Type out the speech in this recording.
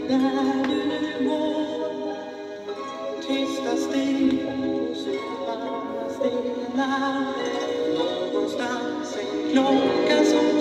där du går, tysta steg och sova stenar. Någonstans en klocka som